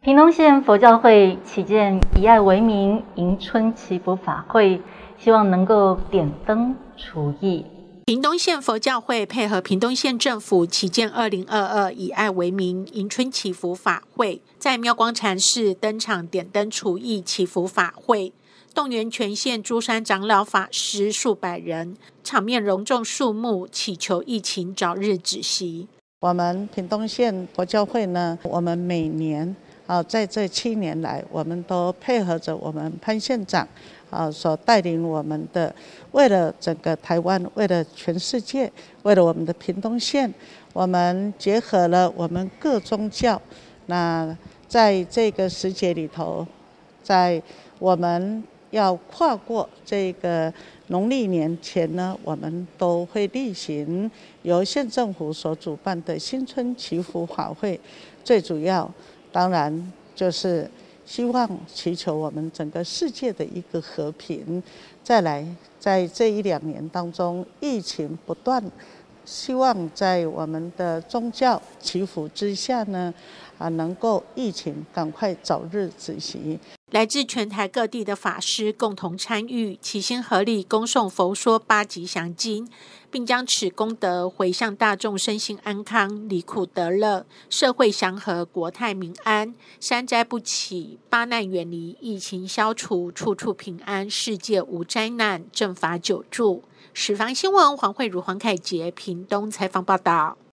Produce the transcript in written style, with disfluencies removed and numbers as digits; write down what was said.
屏东县佛教会启建以爱为名迎春祈福法会，希望能够点灯除疫。 屏东县佛教会配合屏东县政府启建2022以爱为名迎春祈福法会，在妙光禅寺登场点灯除疫祈福法会，动员全县诸山长老法师数百人，场面隆重肃穆，祈求疫情早日止息。 我们屏东县佛教会呢，我们每年在这7年来，我们都配合着我们潘县长所带领我们的，为了整个台湾，为了全世界，为了我们的屏东县，我们结合了我们各宗教。那在这个时节里头，在我们要跨过这个农历年前呢，我们都会例行由县政府所主办的新春祈福法会。最主要当然就是希望祈求我们整个世界的一个和平。再来，在这1-2年当中，疫情不断，希望在我们的宗教祈福之下呢，能够疫情赶快早日止息。 来自全台各地的法师共同参与，齐心合力恭诵佛说8吉祥经，并将此功德回向大众身心安康、离苦得乐、社会祥和、国泰民安、山灾不起、八难远离、疫情消除、处处平安、世界无灾难、正法久住。十方新闻黄慧茹、黄凯杰屏东采访报道。